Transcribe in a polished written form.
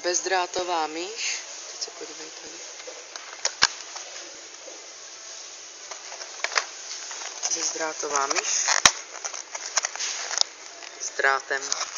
bezdrátová myš. Teď se podívej tady. Bezdrátová myš s drátem.